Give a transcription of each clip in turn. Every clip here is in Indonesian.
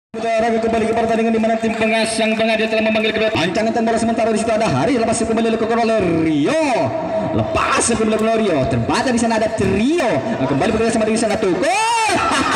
Raga kembali ke pertandingan di mana tim pengasang Bangade telah memanggil kedua ancangan bola sementara di situ ada Hari lepas kembali dilakukan oleh Rio. Lepas kembali oleh Rio. Terbaca di sana ada Trio. Kembali bekerja sama di sana tuh. Gol.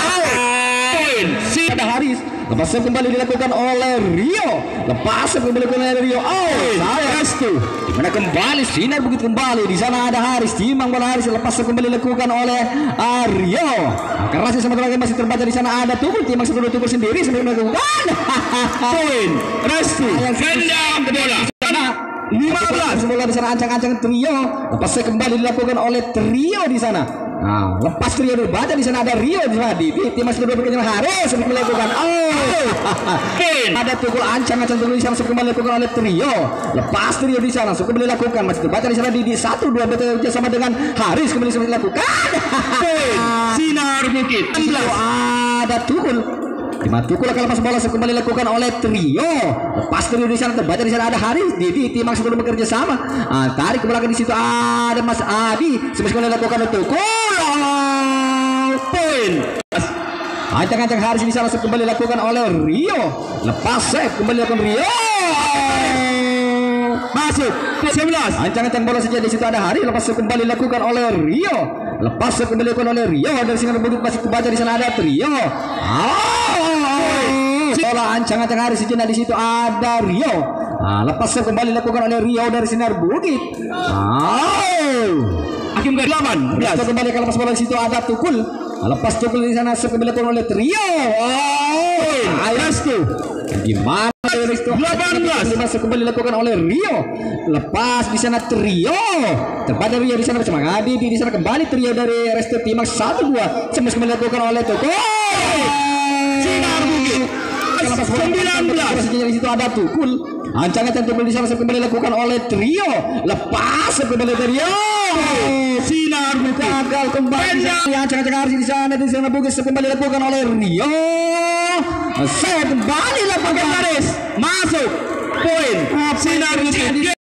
Si ada Haris. Lepas kembali dilakukan oleh Rio. Lepas kembali oleh Rio. Saya itu. Dimana kembali sinar begitu kembali di sana ada Haris. Timbang bola Haris lepas kembali dilakukan oleh Rio. Kerasnya sama lagi masih terbaca di sana ada Tukul. Timbang sebelum Tukul sendiri sebelum melakukan poin. Restu. Gendang bola. 15 bola di sana ancang-ancang Trio. Lepas kembali dilakukan oleh Trio di sana. Nah, lepas Trio dibaca di sana ada Rio di sana di tim masih kedua berkejar Haris untuk melakukan ada Tukul ancang-ancang Tukul di sana kembali dilakukan oleh Trio. Lepas Trio di sana kembali dilakukan masih terbaca di sana di 1-2 bekerja sama dengan Haris kembali dilakukan Sinar Bukit. Ada Tukul. Tukul akan lepas bola kembali dilakukan oleh Trio. Lepas Trio di sana terbaca di sana ada Haris di tim yang sebelum bekerja sama. Tarik ke belakang di situ ada Mas Adi. Kembali dilakukan oleh Tukul. Poin. Ancang-ancang Haris di sana kembali dilakukan oleh Rio. Lepas save kembali dilakukan Rio. Masuk 11. Ancang-ancang bola saja di situ ada Hari lepas kembali dilakukan oleh Rio. Lepas kembali dilakukan oleh Rio dari singa berbudut masih terbaca di sana ada Trio. Bola ancang-ancang Hari sejenak di situ ada Rio. Lepas kembali dilakukan oleh Rio dari sinar bukit. Hakim ke 18. Kembali ke lepas bola di situ ada Tukul. Lepas Tukul di sana kembali dilakukan oleh Trio. Restu. Gimana Restu? 18. Masuk kembali dilakukan oleh Rio. Lepas di sana Trio. Terbaca Rio di sana bersama Adi di sana kembali Trio dari Restu Timax 1-2. Semes kembali dilakukan oleh Tukul. Sinar Bukit. 19. Di situ ada Tukul. Ancangan Tukul di sana kembali dilakukan oleh Trio. Lepas kembali Trio. Sinar Bukit gagal kembali. Ancangan di sana Bukit kembali dilakukan oleh Rio. Saya kembali lakukan Haris. Masuk. Poin. Sinar Bukit.